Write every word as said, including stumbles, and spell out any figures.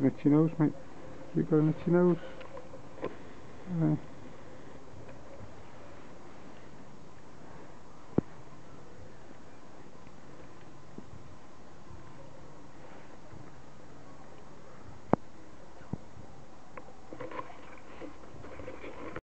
an itchy nose, mate. You got an itchy nose? Uh,